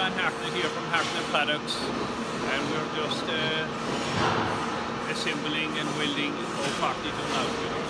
Dan Hartnett here from Hartnett Products, and we're just assembling and welding all Hartnett now.